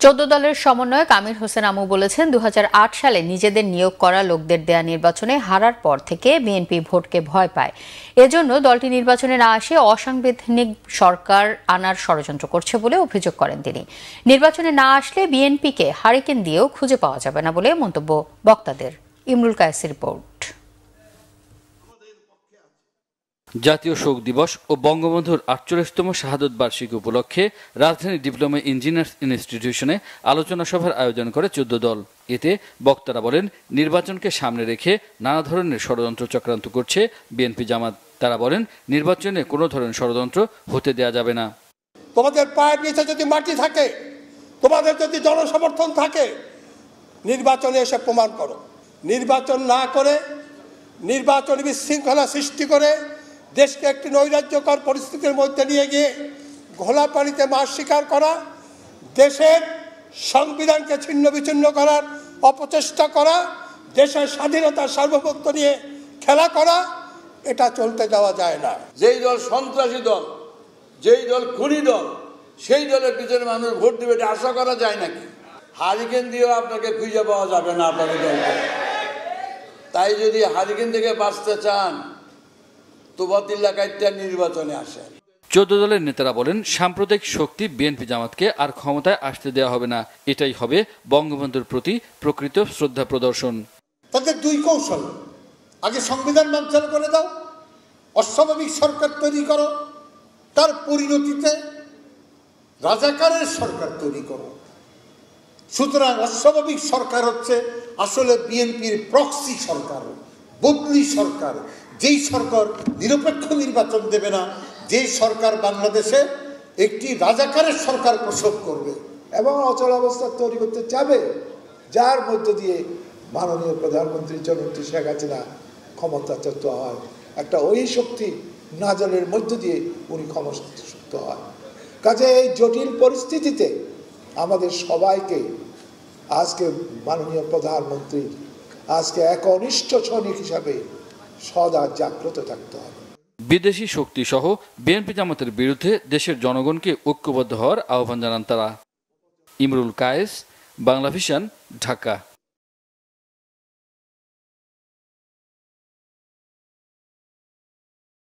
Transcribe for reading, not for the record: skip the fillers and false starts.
14 দলের সমন্বয়ক আমির হোসেন আমু বলেছেন 2008 সালে নিজেদের নিয়োগ করা লোকদের দেয়া নির্বাচনে হারার পর থেকে বিএনপি ভোটকে ভয় পায়। এজন্য দলটি নির্বাচনে না আসে অসাংবিধানিক সরকার আনার ষড়যন্ত্র করছে বলে অভিযোগ করেন তিনি। নির্বাচনে না আসলে বিএনপিকে হারিকেন দিয়েও খুঁজে পাওয়া যাবে না বলে মন্তব্য বক্তাদের। ইমরুল কায়েসের রিপোর্ট। জাতীয় শোক দিবস ও বঙ্গবন্ধুর ৪৮তম শাহাদত বার্ষিকী উপলক্ষে রাজধানী ডিপ্লোমা ইঞ্জিনিয়ার্স ইনস্টিটিউশনে আলোচনা সভার আয়োজন করে 14 দল। এতে বক্তারা বলেন, নির্বাচনকে সামনে রেখে নানা ধরনের ষড়যন্ত্র চক্রান্ত করছে বিএনপি জামাত। তারা বলেন, নির্বাচনে কোনো ধরনের ষড়যন্ত্র হতে দেয়া যাবে না। তোমাদের পায়ের নিচে যদি মাটি থাকে, তোমাদের যদি জনসমর্থন থাকে, নির্বাচনে এসে প্রমাণ করো। নির্বাচন না করে নির্বাচন বিশৃঙ্খলা সৃষ্টি করে দেশকে একটি নৈরাজ্যকর পরিস্থিতির মধ্যে নিয়ে গিয়ে ঘোলা পানিতে মাছ শিকার করা, দেশের সংবিধানকে ছিন্ন বিচ্ছিন্ন করার অপচেষ্টা করা, দেশের স্বাধীনতার সার্বভৌমত্ব নিয়ে খেলা করা, এটা চলতে দেওয়া যায় না। যেই দল সন্ত্রাসী দল, যেই দল খুনি দল, সেই দলের পিছনে মানুষ ভোট দেবে, এটা আশা করা যায় নাকি? হারিকেন দিয়েও আপনাকে খুঁজে পাওয়া যাবে না আপনাদের দলকে। তাই যদি হারিকেন থেকে বাঁচতে চান, তোবাতিল্লা কাইটটা নির্বাচনে আসেন। 14 দলের নেতারা বলেন, সাম্প্রদায়িক শক্তি বিএনপি জামাতকে আর ক্ষমতায় আসতে দেওয়া হবে না। এটাই হবে বঙ্গবন্ধুর প্রতি প্রকৃত শ্রদ্ধা প্রদর্শন। তাদের দুই কৌশল, আগে সংবিধান বাঞ্ছনা করে দাও, অস্বাভাবিক সরকার তৈরি করো, তার পরিণতিতে রাজাকারের সরকার তৈরি করো। সুতরাং অস্বাভাবিক সরকার হচ্ছে আসলে বিএনপির প্রক্সি সরকার, বদলি সরকার, যেই সরকার নিরপেক্ষ নির্বাচন দেবে না, যেই সরকার বাংলাদেশে একটি রাজাকারের সরকার প্রসব করবে এবং অচলাবস্থা তৈরি করতে চাবে, যার মধ্য দিয়ে মাননীয় প্রধানমন্ত্রী জননেত্রী শেখ হাসিনা ক্ষমতাচ্যুত হয়। একটা ওই শক্তি নাজলের মধ্য দিয়ে উনি ক্ষমতাচ্যুত হয়। কাজে এই জটিল পরিস্থিতিতে আমাদের সবাইকে আজকে মাননীয় প্রধানমন্ত্রী আজকে একনিষ্ঠ সৈনিক হিসাবে সদা জাগ্রত থাকতে হবে। বিদেশি শক্তি সহ বিএনপি জামাতের বিরুদ্ধে দেশের জনগণকে ঐক্যবদ্ধ হওয়ার আহ্বান জানান তারা। ইমরুল কায়েস, বাংলা ভিশন, ঢাকা।